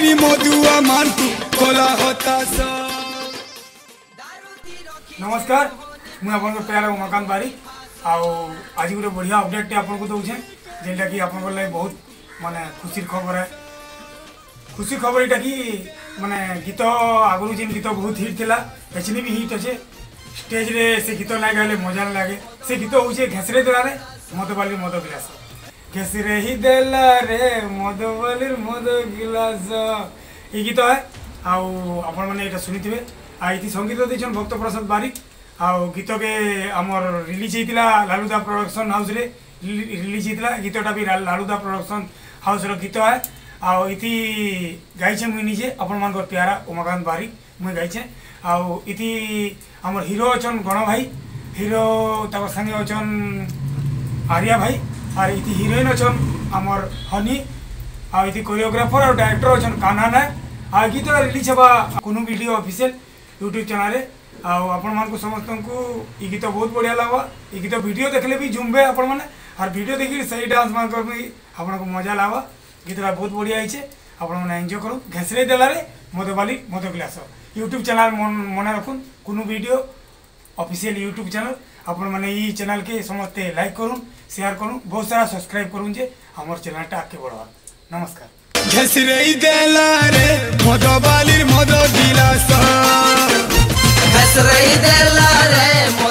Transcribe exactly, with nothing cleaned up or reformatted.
बारी मधुआ मानतु कोला होता सा। नमस्कार, मुझे आपन प्यार उमाकांत बारिक आओ आज गोटे बढ़िया अपडेट आपन को दौचे जेनटा कि आपन को बहुत माने खुशी खबर है। खुशी खबर यहाँ कि माने गीत आगुरी जेन गीत बहुत हिट थिला एचने भी हिट अच्छे स्टेज रे से गीत ना गाले मजा ना लगे। से गीत हूँ घेसरे देला रे मद बाली मद गिलास घेसरे ही देला रे मद बाली मद गिलास ये गीत है। आपण मैंने ये शुणी आ संगीत देन भक्त प्रसाद बारिक आउ गीत के आमर रिलीज होता लालुदा प्रोडक्शन हाउस रे रिलीज होता गीतटा भी लालुदा प्रोडक्शन हाउस रो गीत है। आउ इति गाइछे मुई निजे आपण मान प्यारा उमाकांत बारिक मुई गाइछे। आउ इति आमर हिरो अचन गण भाई हिरो तक संगे अचन आर्या भाई और इति हिरोइन अचन आमर हनी आ इति कोरियोग्राफर और डायरेक्टर अचन कान्हा नायक। आ गीत रिलीज हवा कोनो वीडियो ऑफिशियल यूट्यूब चैनल रे। आपण मान को समस्त को ये गीत बहुत बढ़िया लगा। ये गीत वीडियो देखले भी झुमबे आपण माने और वीडियो देखि सही डांस मान कर भी आपण को मजा लावा। गीतटा बहुत बढ़िया है आपण माने एंजॉय करू। घेसरे देला रे मद बाली मद गिलास यूट्यूब चैनल मन रखुन कोनो वीडियो ऑफिशियल यूट्यूब चैनल आपण माने ई चैनल के समस्ते लाइक करूँ शेयर करूँ बहुत सारा सब्सक्राइब करूँ जे हमर चैनलटा आगे बढ़वा। नमस्कार। घेसरे देला रे मद बाली मद गिलास घेसरे देला रे।